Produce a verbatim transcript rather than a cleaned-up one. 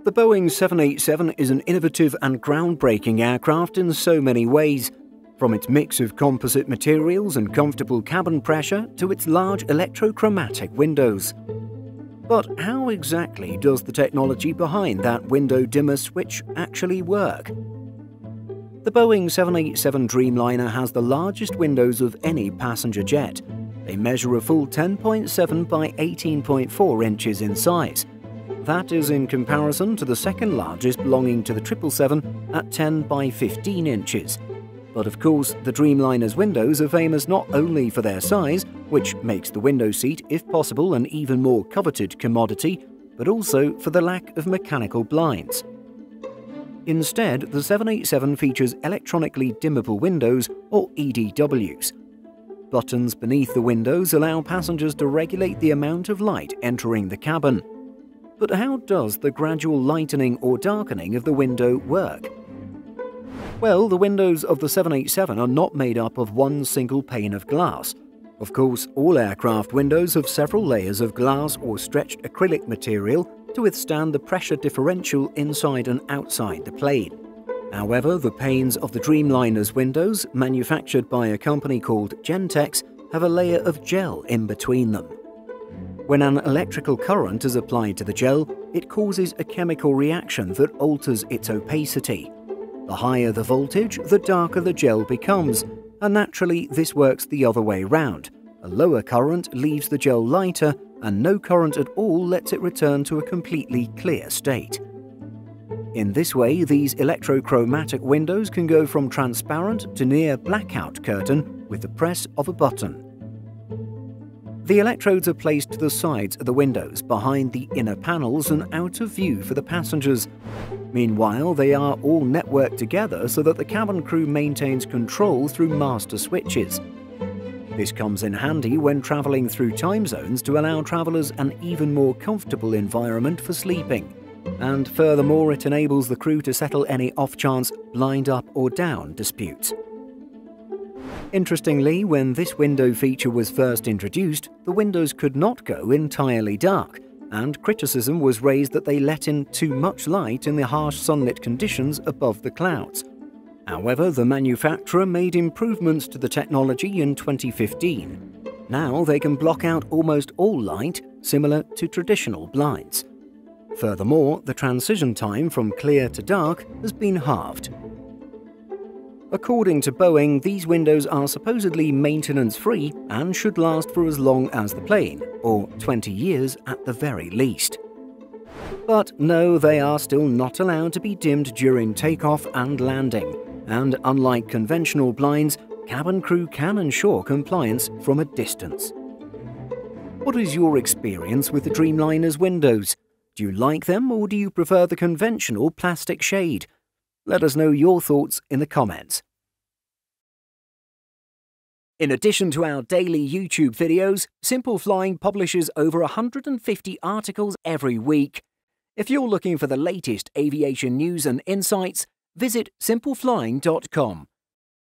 The Boeing seven eighty-seven is an innovative and groundbreaking aircraft in so many ways, from its mix of composite materials and comfortable cabin pressure to its large electrochroamatic windows. But how exactly does the technology behind that window dimmer switch actually work? The Boeing seven eighty-seven Dreamliner has the largest windows of any passenger jet. They measure a full ten point seven by eighteen point four inches in size. That is in comparison to the second largest belonging to the triple seven at ten by fifteen inches. But of course, the Dreamliner's windows are famous not only for their size, which makes the window seat, if possible, an even more coveted commodity, but also for the lack of mechanical blinds. Instead, the seven eighty-seven features electronically dimmable windows, or E D Ws. Buttons beneath the windows allow passengers to regulate the amount of light entering the cabin. But how does the gradual lightening or darkening of the window work? Well, the windows of the seven eighty-seven are not made up of one single pane of glass. Of course, all aircraft windows have several layers of glass or stretched acrylic material to withstand the pressure differential inside and outside the plane. However, the panes of the Dreamliner's windows, manufactured by a company called Gentex, have a layer of gel in between them. When an electrical current is applied to the gel, it causes a chemical reaction that alters its opacity. The higher the voltage, the darker the gel becomes, and naturally this works the other way round. A lower current leaves the gel lighter, and no current at all lets it return to a completely clear state. In this way, these electrochroamatic windows can go from transparent to near blackout curtain with the press of a button. The electrodes are placed to the sides of the windows, behind the inner panels and out of view for the passengers. Meanwhile, they are all networked together so that the cabin crew maintains control through master switches. This comes in handy when traveling through time zones to allow travelers an even more comfortable environment for sleeping. And furthermore, it enables the crew to settle any off-chance blind up or down disputes. Interestingly, when this window feature was first introduced, the windows could not go entirely dark, and criticism was raised that they let in too much light in the harsh sunlit conditions above the clouds. However, the manufacturer made improvements to the technology in twenty fifteen. Now they can block out almost all light, similar to traditional blinds. Furthermore, the transition time from clear to dark has been halved. According to Boeing, these windows are supposedly maintenance-free and should last for as long as the plane, or twenty years at the very least. But no, they are still not allowed to be dimmed during takeoff and landing, and unlike conventional blinds, cabin crew can ensure compliance from a distance. What is your experience with the Dreamliner's windows? Do you like them, or do you prefer the conventional plastic shade? Let us know your thoughts in the comments. In addition to our daily YouTube videos, Simple Flying publishes over one hundred fifty articles every week. If you're looking for the latest aviation news and insights, visit simple flying dot com.